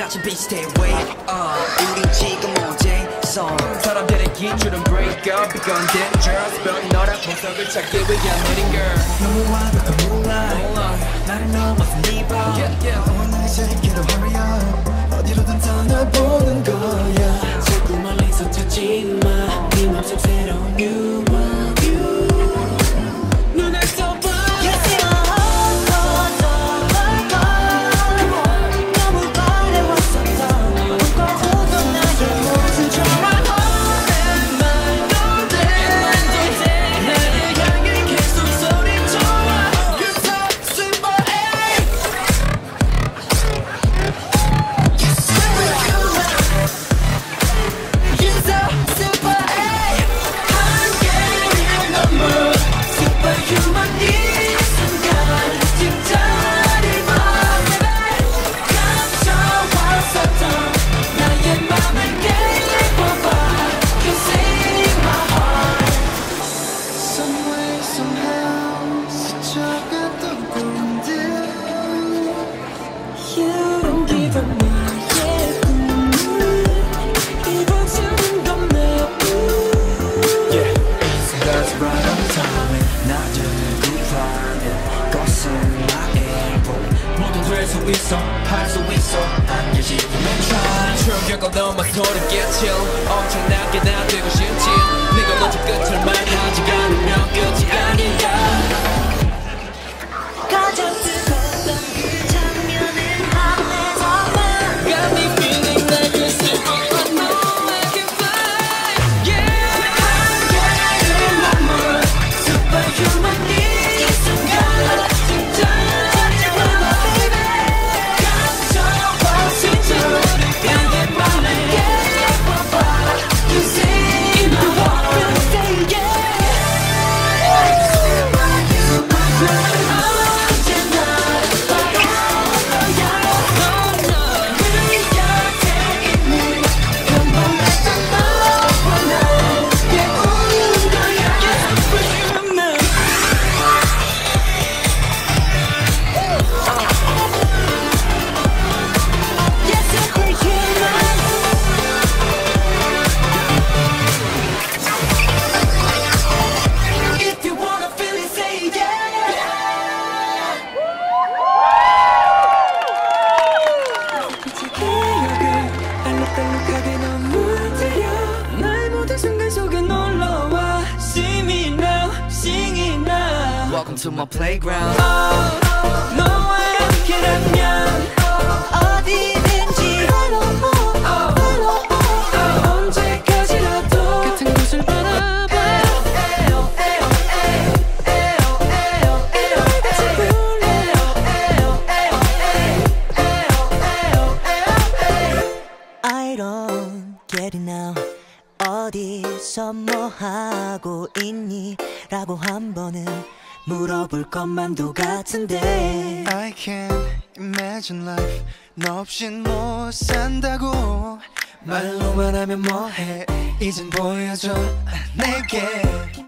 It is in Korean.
같이 비슷해 way 우리 지금 어제서 사람들의 기준은 break up 이건 dangerous 별 너랑 보석을 찾기 위한 meeting girl 너무 완벽한 moonlight 나를 넘어서 네봐 나의 세계로 hurry up 어디로든 떠나보는 거야 자꾸 멀리서 찾지 마네 맘속 새로운 you 눈을 떠봐 있어 할 수 있어 안겨지기만 try 충격을 넘어 소름 끼칠 엄청나게 나 되고 싶지 네가 먼저 끝을 말하지 않으면 끝이 아닌가 가장 뜨거웠던 그 장면은 하늘에서만 Got me feeling like a super I know I can fly Yeah 한계를 넘어 superhuman 이 순간 진짜 Welcome to my playground. 너와 함께라면 어디든지 언제까지라도 같은 곳을 바라봐. I don't get it now. 어디서 뭐 하고 있니? 라고 한 번은 물어볼 것만도 같은데 I can't imagine life 너 없인 못 산다고 말로만 하면 뭐해 이젠 보여줘 내게